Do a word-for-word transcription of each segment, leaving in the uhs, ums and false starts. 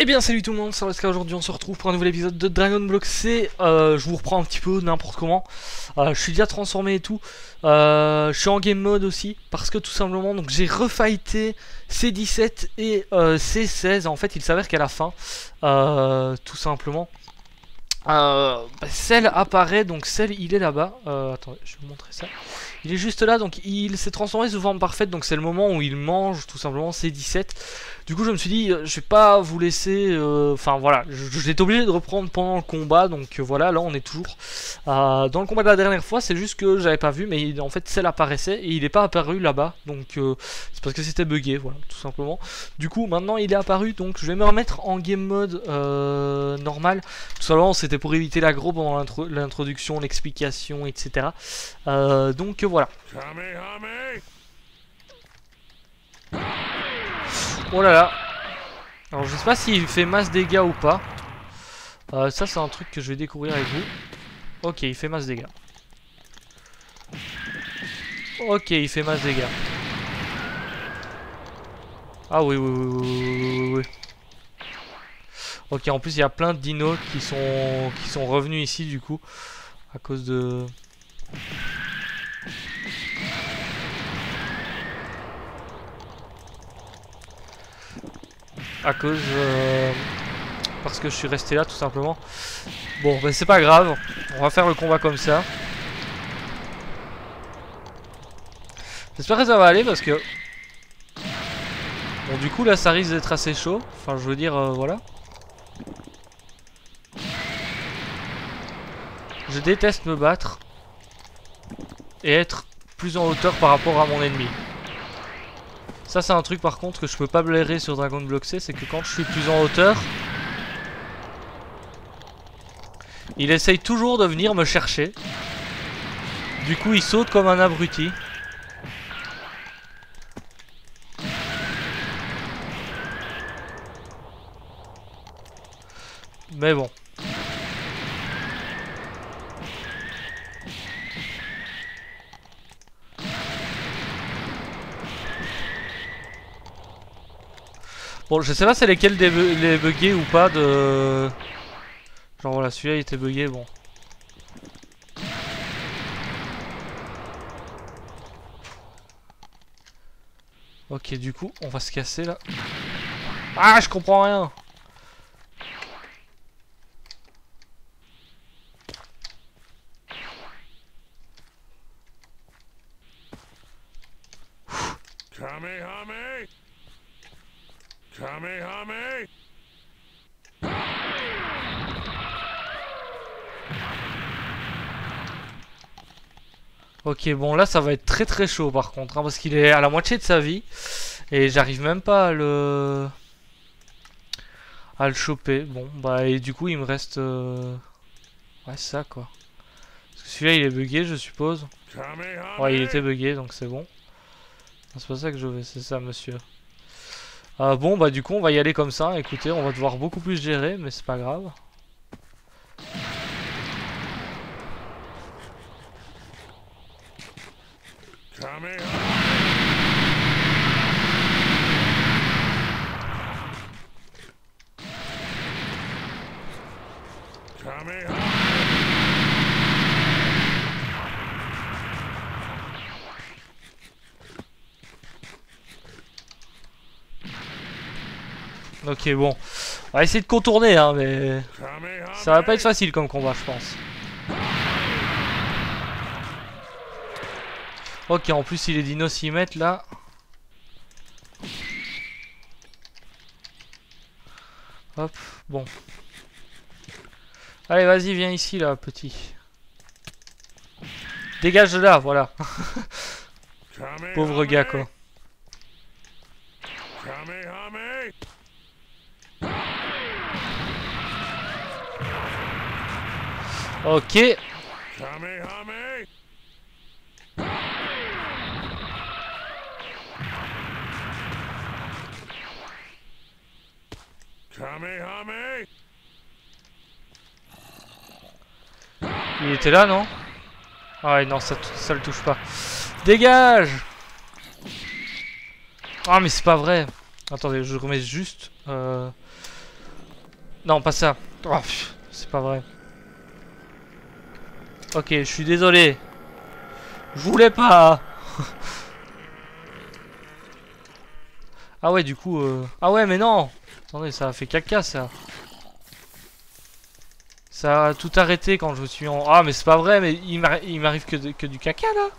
bien salut tout le monde, c'est Weska. Aujourd'hui on se retrouve pour un nouvel épisode de Dragon Block C. euh, Je vous reprends un petit peu n'importe comment. euh, Je suis déjà transformé et tout. euh, Je suis en game mode aussi parce que tout simplement donc j'ai refighté C dix-sept et euh, C seize. En fait il s'avère qu'à la fin euh, tout simplement euh, bah, Cell apparaît. Donc Cell il est là-bas. euh, Attendez, je vais vous montrer ça. Il est juste là, donc il s'est transformé sous forme parfaite. Donc c'est le moment où il mange tout simplement C dix-sept. Du coup je me suis dit je vais pas vous laisser, enfin euh, voilà, j'étais obligé de reprendre pendant le combat. Donc euh, voilà, là on est toujours euh, dans le combat de la dernière fois. C'est juste que j'avais pas vu, mais il, en fait Cell apparaissait et il est pas apparu là-bas. Donc euh, c'est parce que c'était bugué, voilà, tout simplement. Du coup maintenant il est apparu, donc je vais me remettre en game mode euh, normal. Tout simplement c'était pour éviter l'aggro pendant l'introduction, l'explication, et cetera. Euh, donc euh, voilà. Oh là là. Alors je sais pas s'il fait masse dégâts ou pas. euh, Ça c'est un truc que je vais découvrir avec vous. Ok, il fait masse dégâts. Ok, il fait masse dégâts. Ah oui oui oui oui oui, oui. Ok, en plus il y a plein de dinos qui sont qui sont revenus ici du coup à cause de... à cause euh, parce que je suis resté là tout simplement. Bon ben c'est pas grave, on va faire le combat comme ça. J'espère que ça va aller parce que bon du coup là ça risque d'être assez chaud. Enfin je veux dire euh, voilà. Je déteste me battre et être plus en hauteur par rapport à mon ennemi. Ça c'est un truc par contre que je peux pas blairer sur Dragon Block C, c'est que quand je suis plus en hauteur, il essaye toujours de venir me chercher. Du coup il saute comme un abruti. Mais bon. Bon, je sais pas c'est lesquels des bu les buggés ou pas de... Genre voilà, celui-là il était buggé, bon. Ok, du coup, on va se casser là. Ah, je comprends rien. Kamehame! Kamehame! Ok, bon là ça va être très très chaud par contre, hein, parce qu'il est à la moitié de sa vie. Et j'arrive même pas à le... à le choper. Bon, bah et du coup il me reste... Euh... Ouais, ça quoi. Parce que celui-là il est bugué je suppose. Ouais, il était bugué donc c'est bon. C'est pas ça que je veux, c'est ça monsieur. Euh, bon bah du coup on va y aller comme ça. Écoutez, on va devoir beaucoup plus gérer, mais c'est pas grave. Ok, bon, on va essayer de contourner, hein, mais ça va pas être facile comme combat, je pense. Ok, en plus si les dinos s'y mettent là. Hop, bon. Allez, vas-y, viens ici là, petit. Dégage de là, voilà. Pauvre gars, quoi. Ok. Il était là, non? Ah ouais, non, ça, ça le touche pas. Dégage! Ah, mais c'est pas vrai. Attendez, je remets juste... Euh... Non, pas ça. Oh, c'est pas vrai. Ok, je suis désolé. Je voulais pas. Ah ouais, du coup... Euh... Ah ouais, mais non. Attendez, ça a fait caca, ça. Ça a tout arrêté quand je me suis en... Ah, mais c'est pas vrai, mais il m'arrive que, de... que du caca, là.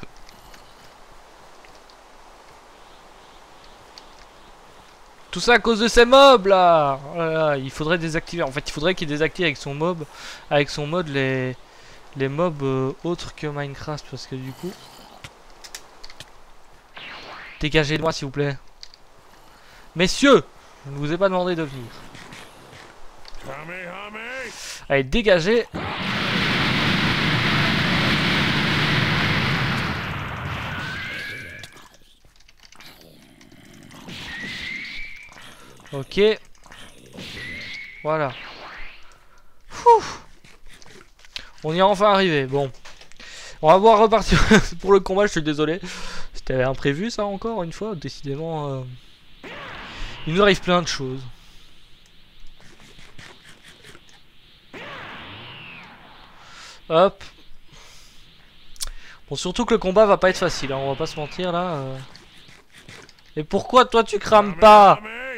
Tout ça à cause de ces mobs, là. Oh là là, il faudrait désactiver. En fait, il faudrait qu'il désactive avec son mob... Avec son mode, les... Les mobs euh, autres que Minecraft, parce que du coup... Dégagez de moi, s'il vous plaît. Messieurs, je ne vous ai pas demandé de venir. Allez, dégagez. Ok. Voilà. Ouf. On y est enfin arrivé. Bon. On va voir repartir pour le combat, je suis désolé. C'était imprévu ça encore une fois, décidément. Euh... Il nous arrive plein de choses. Hop. Bon, surtout que le combat va pas être facile, hein, on va pas se mentir là. Euh... Et pourquoi toi tu crames pas?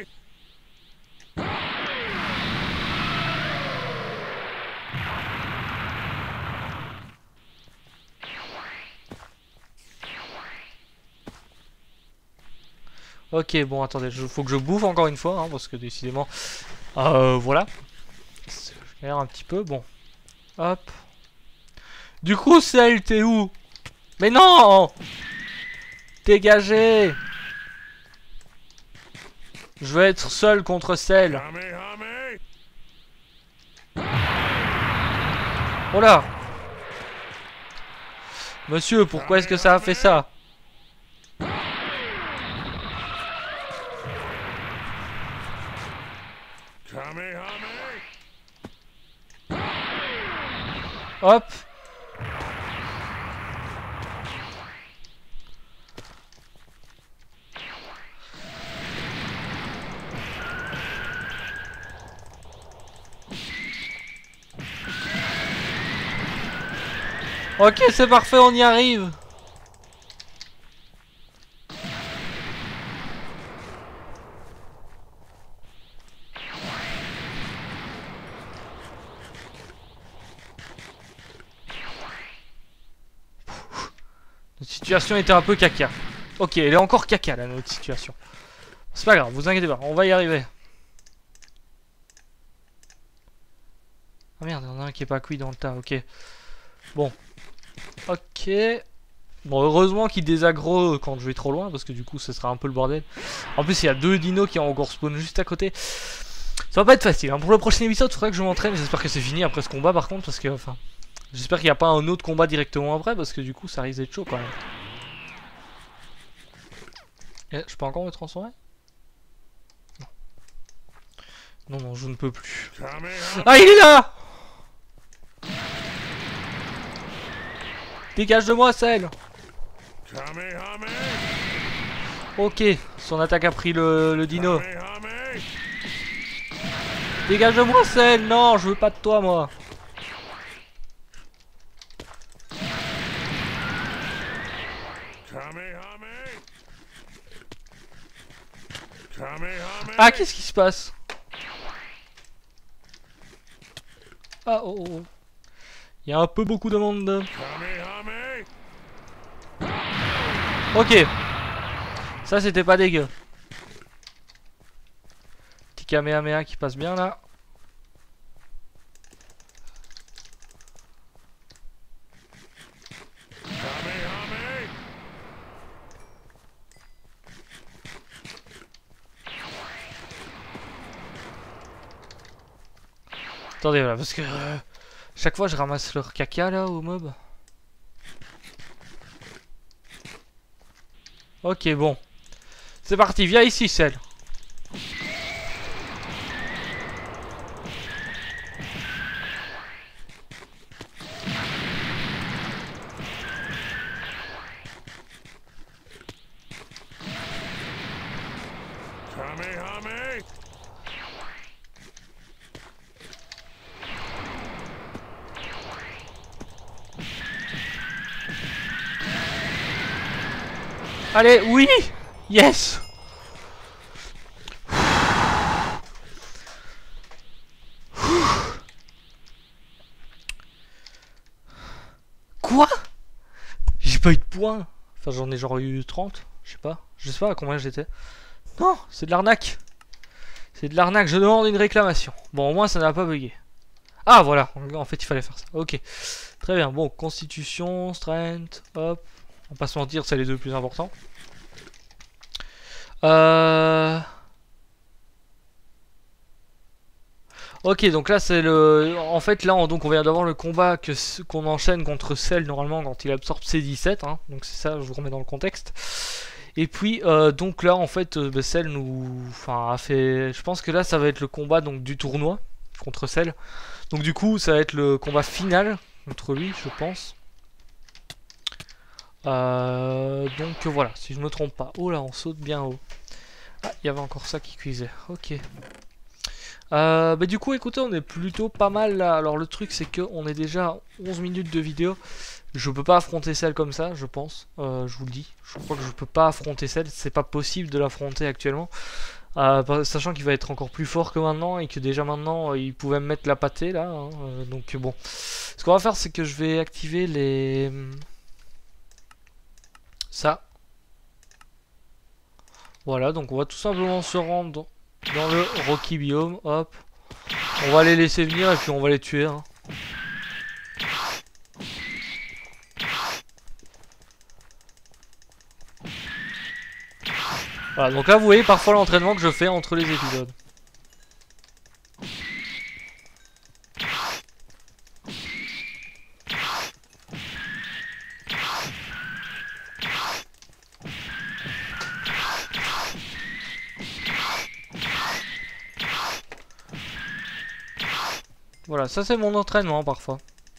Ok, bon, attendez, il faut que je bouffe encore une fois, hein, parce que décidément... Euh, voilà. Je galère un petit peu, bon. Hop. Du coup, Cell, t'es où? Mais non! Dégagez! Je veux être seul contre Cell. Oh là! Monsieur, pourquoi est-ce que ça a fait ça? Hop. Ok, c'est parfait, on y arrive. Notre situation était un peu caca. Ok, elle est encore caca là, notre situation. C'est pas grave, vous inquiétez pas, on va y arriver. Ah merde, il y en a un qui est pas cuit dans le tas, ok. Bon. Ok. Bon, heureusement qu'il désaggro quand je vais trop loin, parce que du coup, ce sera un peu le bordel. En plus, il y a deux dinos qui ont encore spawn juste à côté. Ça va pas être facile, hein. Pour le prochain épisode, il faudrait que je m'entraîne. J'espère que c'est fini après ce combat, par contre, parce que, enfin... J'espère qu'il n'y a pas un autre combat directement après, parce que du coup, ça risque d'être chaud, quand même. Et je peux encore me transformer? Non. Non, non, je ne peux plus. Ah, il est là! Dégage de moi, Cell! Ok, son attaque a pris le, le dino. Dégage de moi, Cell! Non, je veux pas de toi, moi. Ah, qu'est-ce qui se passe? Ah, oh, oh. Il y a un peu beaucoup de monde. Ok. Ça, c'était pas dégueu. Petit Kamehameha qui passe bien, là. Attendez, voilà, parce que... Euh, chaque fois, je ramasse leur caca, là, au mob. Ok, bon. C'est parti, viens ici, Cell. Allez, oui. Yes. Quoi? J'ai pas eu de points. Enfin, j'en ai genre eu trente. Je sais pas. Je sais pas à combien j'étais. Non, c'est de l'arnaque. C'est de l'arnaque. Je demande une réclamation. Bon, au moins, ça n'a pas bugué. Ah, voilà. En fait, il fallait faire ça. Ok. Très bien. Bon, constitution, strength, hop. On va pas se mentir, c'est les deux plus importants. Euh... Ok, donc là c'est le... En fait là on, donc on vient d'avoir le combat que qu'on enchaîne contre Cell normalement quand il absorbe C dix-sept, hein. Donc c'est ça, je vous remets dans le contexte. Et puis euh, donc là en fait euh, bah, Cell nous... Enfin a fait... Je pense que là ça va être le combat donc du tournoi contre Cell. Donc du coup ça va être le combat final contre lui je pense. Euh... Donc voilà, si je me trompe pas. Oh là on saute bien haut. Ah, il y avait encore ça qui cuisait, ok. Euh, bah du coup écoutez on est plutôt pas mal là. Alors le truc c'est que on est déjà à onze minutes de vidéo. Je peux pas affronter celle comme ça je pense, euh, je vous le dis. Je crois que je peux pas affronter celle, c'est pas possible de l'affronter actuellement, euh, sachant qu'il va être encore plus fort que maintenant. Et que déjà maintenant euh, il pouvait me mettre la pâtée là, hein. euh, Donc bon, ce qu'on va faire c'est que je vais activer les... Ça. Voilà, donc on va tout simplement se rendre dans le Rocky Biome, hop. On va les laisser venir et puis on va les tuer, hein. Voilà, donc là vous voyez parfois l'entraînement que je fais entre les épisodes. Voilà, ça c'est mon entraînement parfois.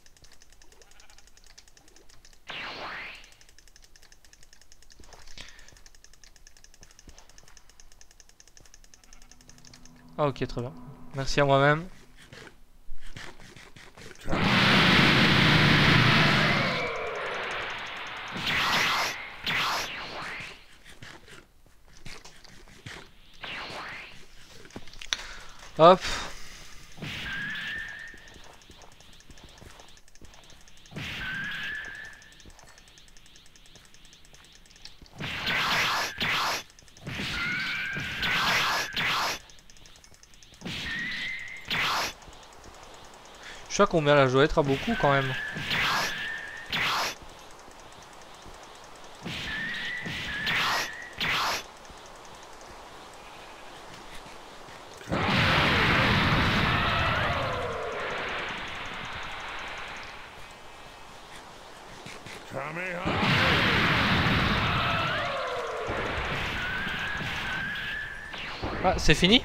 Ah ok, très bien. Merci à moi-même. Hop. Je sais combien la jouette à beaucoup quand même. Ah, c'est fini?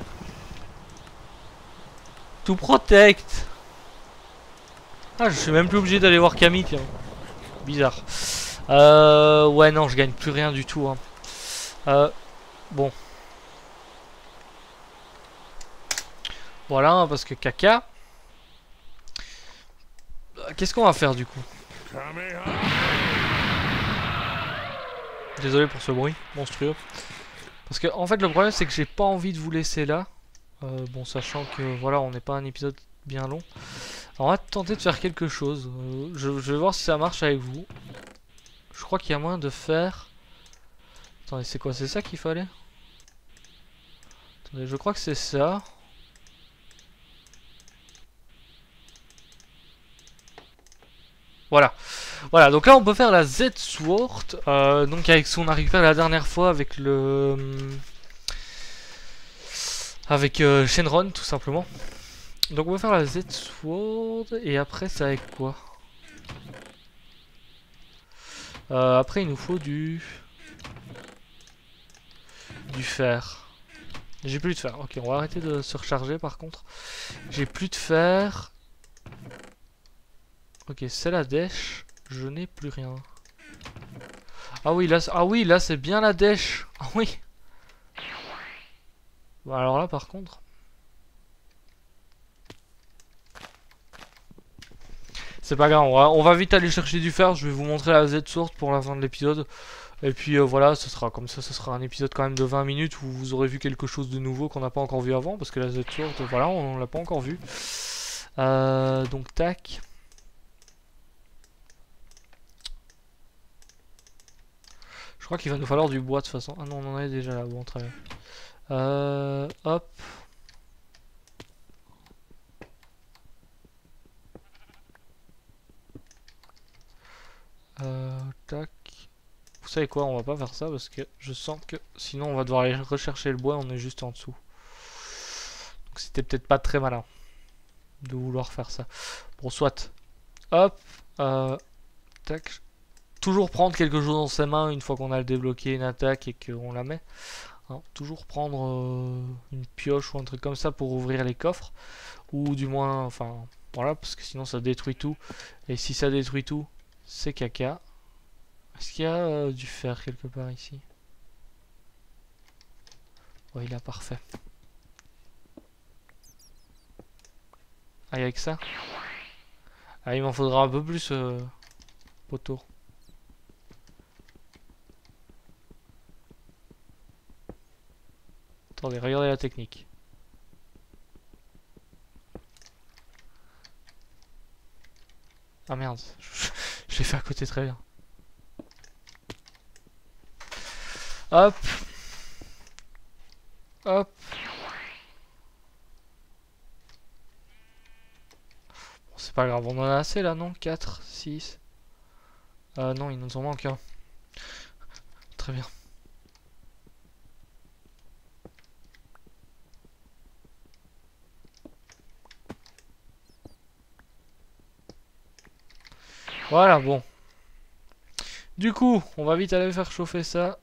To protect. Ah, je suis même plus obligé d'aller voir Camille, tiens. Bizarre. Euh, ouais, non, je gagne plus rien du tout, hein. Euh, bon. Voilà, hein, parce que caca. Qu'est-ce qu'on va faire du coup? Désolé pour ce bruit monstrueux. Parce que en fait le problème c'est que j'ai pas envie de vous laisser là. Euh, bon, sachant que voilà, on n'est pas un épisode bien long. Alors, on va tenter de faire quelque chose. Euh, je, je vais voir si ça marche avec vous. Je crois qu'il y a moyen de faire... Attendez, c'est quoi? C'est ça qu'il fallait? Attendez, je crois que c'est ça. Voilà. Voilà, donc là on peut faire la Z-Sword. Euh, donc avec ce qu'on a récupéré la dernière fois avec le... Avec euh, Shenron tout simplement. Donc on va faire la Z-Sword. Et après c'est avec quoi? euh, Après il nous faut du... Du fer. J'ai plus de fer. Ok, on va arrêter de se recharger par contre. J'ai plus de fer. Ok, c'est la dèche. Je n'ai plus rien. Ah oui, là, ah oui, là c'est bien la dèche. Ah oui. Bon, alors là par contre... C'est pas grave, on va, on va vite aller chercher du fer. Je vais vous montrer la Z-Sword pour la fin de l'épisode. Et puis euh, voilà, ce sera comme ça, ce sera un épisode quand même de vingt minutes où vous aurez vu quelque chose de nouveau qu'on n'a pas encore vu avant. Parce que la Z-Sword, voilà, on l'a pas encore vu. Euh, donc tac. Je crois qu'il va nous falloir du bois de toute façon. Ah non, on en est déjà là, bon, très bien. Euh, hop. Euh, tac. Vous savez quoi, on va pas faire ça parce que je sens que sinon on va devoir aller rechercher le bois, on est juste en dessous. Donc c'était peut-être pas très malin de vouloir faire ça. Bon, soit. Hop. Euh, tac. Toujours prendre quelque chose dans ses mains une fois qu'on a débloqué une attaque et qu'on la met. Hein, toujours prendre euh, une pioche ou un truc comme ça pour ouvrir les coffres. Ou du moins, enfin, voilà, parce que sinon ça détruit tout. Et si ça détruit tout, c'est caca. Est-ce qu'il y a euh, du fer quelque part ici? Oui, il est parfait. Ah, avec ça? Ah, il m'en faudra un peu plus, euh, poteau. Attendez, regardez la technique. Ah merde, je l'ai fait à côté très bien. Hop. Hop. Bon, c'est pas grave, on en a assez là, non? quatre, six. Euh, non, il nous en manque un. Très bien. Voilà, bon. Du coup, on va vite aller faire chauffer ça.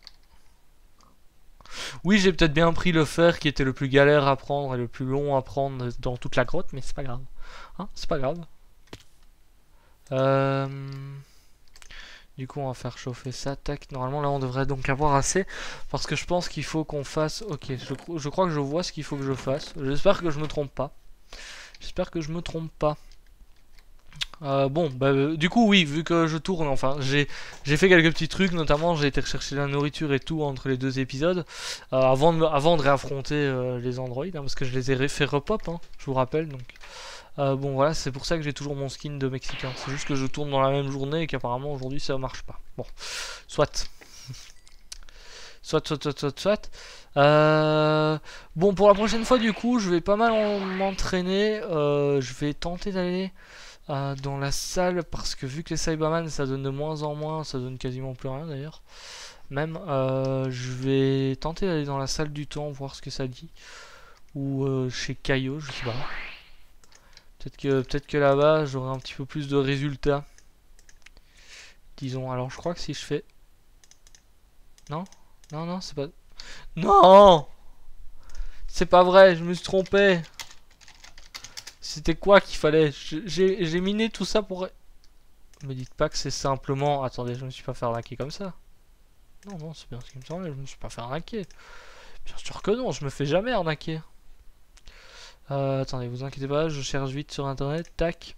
Oui, j'ai peut-être bien pris le fer qui était le plus galère à prendre et le plus long à prendre dans toute la grotte, mais c'est pas grave. Hein, c'est pas grave. Euh... Du coup, on va faire chauffer ça. Tac. Normalement, là, on devrait donc avoir assez. Parce que je pense qu'il faut qu'on fasse... Ok, je, je crois que je vois ce qu'il faut que je fasse. J'espère que je me trompe pas. J'espère que je me trompe pas. Euh, bon, bah, euh, du coup, oui, vu que je tourne, enfin, j'ai j'ai fait quelques petits trucs, notamment j'ai été rechercher la nourriture et tout entre les deux épisodes, euh, avant, de, me- avant de réaffronter euh, les androïdes, hein, parce que je les ai ré- fait repop, hein, je vous rappelle, donc. Euh, bon, voilà, c'est pour ça que j'ai toujours mon skin de Mexicain, c'est juste que je tourne dans la même journée et qu'apparemment aujourd'hui ça marche pas. Bon, soit. Soit, soit, soit, soit, soit. Euh, Bon, pour la prochaine fois, du coup, je vais pas mal en- m'entraîner, euh, je vais tenter d'aller... Euh, dans la salle parce que vu que les Cyberman ça donne de moins en moins, ça donne quasiment plus rien d'ailleurs. Même euh, je vais tenter d'aller dans la salle du temps voir ce que ça dit. Ou euh, chez Caillot, je sais pas. Peut-être que peut-être que là-bas j'aurai un petit peu plus de résultats. Disons, alors je crois que si je fais... Non? Non, non, c'est pas... Non! C'est pas vrai, je me suis trompé. C'était quoi qu'il fallait? J'ai j'ai miné tout ça pour... Me dites pas que c'est simplement... Attendez, je me suis pas fait arnaquer comme ça. Non, non, c'est bien ce qui me semblait, je me suis pas fait arnaquer. Bien sûr que non, je me fais jamais arnaquer. Euh, attendez, vous inquiétez pas, je cherche vite sur internet. Tac.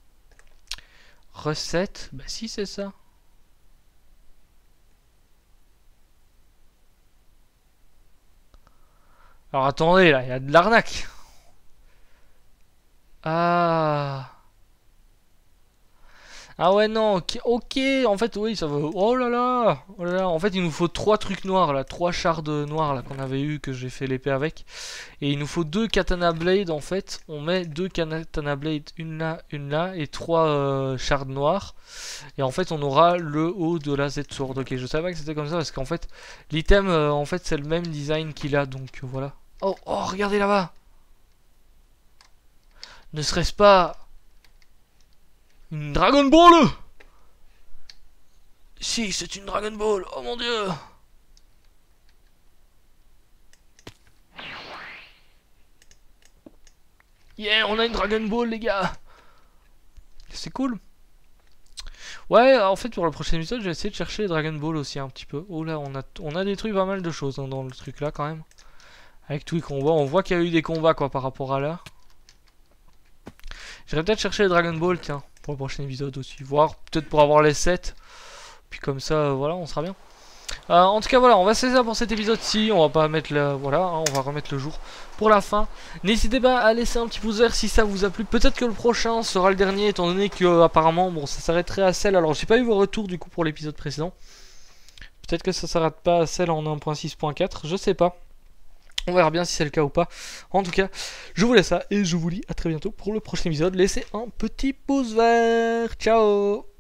Recette. Bah si, c'est ça. Alors attendez, là, il y a de l'arnaque. Ah... Ah ouais non, ok, ok, en fait oui ça va. Oh là là, oh là là, en fait il nous faut trois trucs noirs là, trois shards noirs là qu'on avait eu que j'ai fait l'épée avec, et il nous faut deux katana blade en fait. On met deux katana blade, une là, une là, et trois euh, shards noirs, et en fait on aura le haut de la Z-Sword. Ok, je savais pas que c'était comme ça parce qu'en fait l'item euh, en fait c'est le même design qu'il a, donc euh, voilà. Oh oh regardez là-bas, ne serait-ce pas une Dragon Ball? Si, c'est une Dragon Ball. Oh mon dieu. Yeah, on a une Dragon Ball, les gars. C'est cool. Ouais, en fait, pour le prochain épisode, je vais essayer de chercher les Dragon Ball aussi un petit peu. Oh là, on a, on a détruit pas mal de choses hein, dans le truc là, quand même. Avec tous les combats. On voit qu'il y a eu des combats, quoi, par rapport à là. J'irais peut-être chercher les Dragon Ball, tiens. pour le prochain épisode aussi, voire peut-être pour avoir les sept. Puis comme ça, euh, voilà, on sera bien. Euh, en tout cas, voilà, on va se laisser ça pour cet épisode-ci. On va pas mettre le, voilà, hein, on va remettre le jour pour la fin. N'hésitez pas à laisser un petit pouce vert si ça vous a plu. Peut-être que le prochain sera le dernier, étant donné que euh, apparemment, bon, ça s'arrêterait à celle. Alors, j'ai pas eu vos retours du coup pour l'épisode précédent. Peut-être que ça s'arrête pas à celle en un point six point quatre, je sais pas. On verra bien si c'est le cas ou pas. En tout cas, je vous laisse ça et je vous dis à très bientôt pour le prochain épisode. Laissez un petit pouce vert. Ciao.